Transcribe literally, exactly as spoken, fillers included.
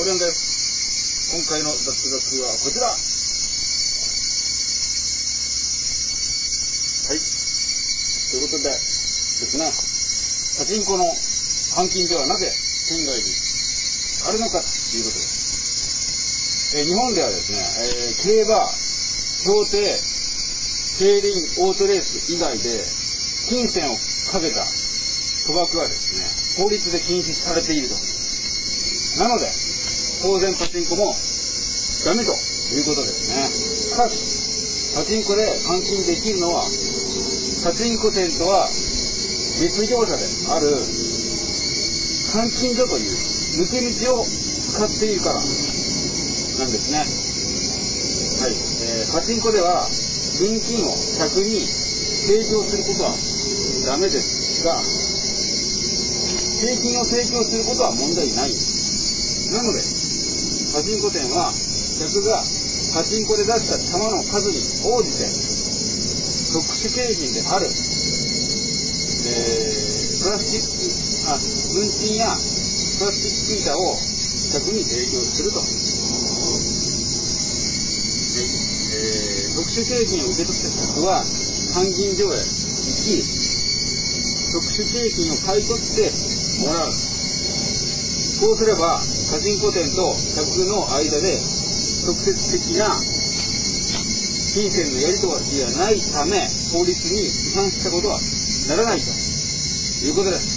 これです。今回の雑学はこちら。はい。ということでですね、パチンコの換金ではなぜ県外にあるのかということです。えー、日本ではですね、えー、競馬、競艇、競輪、オートレース以外で金銭をかけた賭博はですね、法律で禁止されていると。なので、当然パチンコもダメということですね。しかし、パチンコで換金できるのは、パチンコ店とは別業者である換金所という抜け道を使っているからなんですね。はい。えー、パチンコでは現金を客に提供することはダメですが、景品を提供することは問題ないんです。なので、パチンコ店は客がパチンコで出した玉の数に応じて特殊景品である、えー、プラスチック、あ、運賃やプラスチック板を客に提供すると。えー、特殊景品を受け取った客は換金所へ行き、特殊景品を買い取ってもらう。そうすればパチンコ店と客の間で直接的な金銭のやり取りがないため、法律に違反したことはならないということです。